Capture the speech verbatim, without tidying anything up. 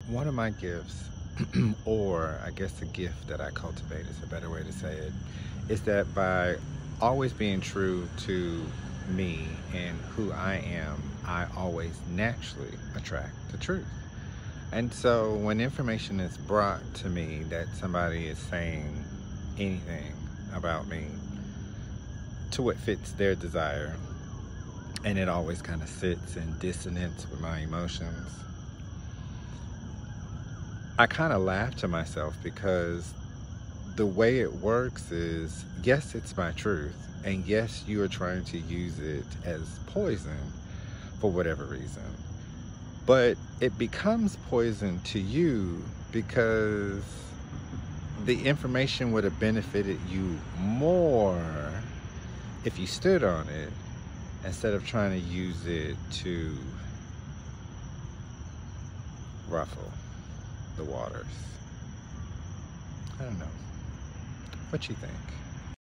One of my gifts, or I guess the gift that I cultivate is a better way to say it, is that by always being true to me and who I am, I always naturally attract the truth. And so when information is brought to me that somebody is saying anything about me to what fits their desire, and it always kind of sits in dissonance with my emotions, I kind of laugh to myself because the way it works is, yes, it's my truth, and yes, you are trying to use it as poison for whatever reason. But it becomes poison to you because the information would have benefited you more if you stood on it instead of trying to use it to ruffle the waters. I don't know. What you think?